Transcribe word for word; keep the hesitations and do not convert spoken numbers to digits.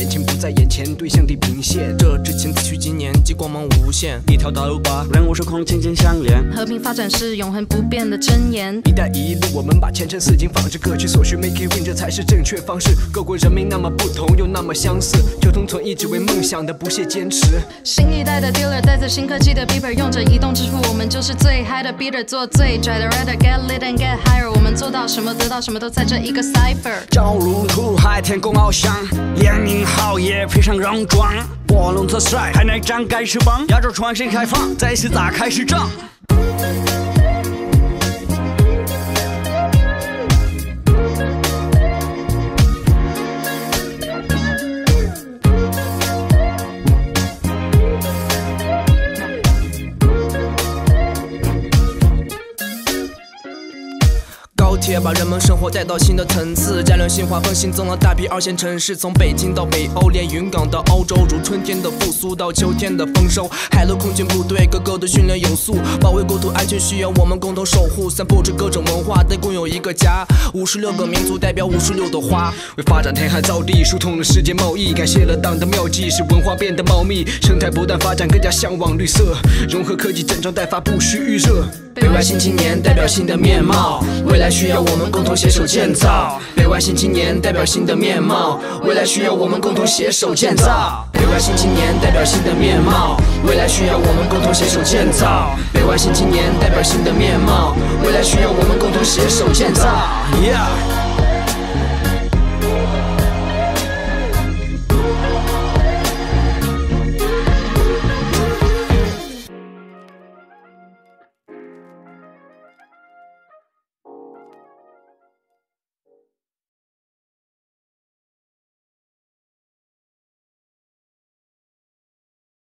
眼前，不在眼前，对象地平线。这之前自诩今年，即光芒无限，一条道路把任务时空紧紧相连。 和平发展是永恒不变的箴言。 一带一路，我们把前程似锦仿制，各取所需 ，make it win， 这才是正确方式。各国人民那么不同，又那么相似，求同存异，只为梦想的不懈坚持。 新一代的 dealer 带着新科技的 beeper， 用着移动支付，我们就是最嗨的 beater， 做最拽的 rider， get lit and get higher， 我们做到什么得到什么都在这一个 cipher。 朝如土海，天空翱翔，连名好也配上戎装，卧龙则帅，海内张盖翅膀，亚洲创新开放，再次打开市场。 高铁把人们生活带到新的层次，战略性划分新增了大批二线城市，从北京到北欧，连云港到欧洲，如春天的复苏到秋天的丰收。海陆空军部队个个都训练有素，保卫国土安全需要我们共同守护，散播着各种文化，但共有一个家。五十六个民族代表五十六朵花，为发展填海造地，疏通了世界贸易，感谢了党的妙计，使文化变得茂密，生态不断发展，更加向往绿色，融合科技，整装待发，不需预热。北外新青年代表新的面貌，未来需要我们共同携手建造。北外新青年代表新的面貌，未来需要我们共同携手建造。北外新青年代表新的面貌，未来需要我们共同携手建造。北外新青年代表新的面貌，未来需要我们共同携手建造。Yeah。